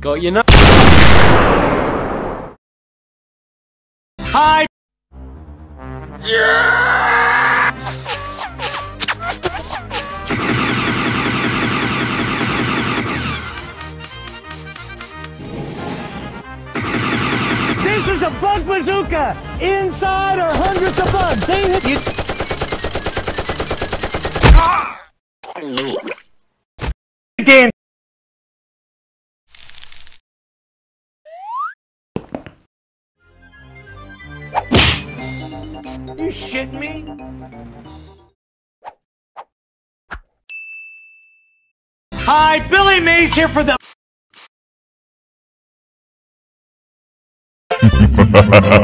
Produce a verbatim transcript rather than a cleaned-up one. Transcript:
Got your nut. Hi. Yeah! This is a bug bazooka! Inside are hundreds of bugs! They hit you! Dan! You shitting me? Hi, Billy Mays here for the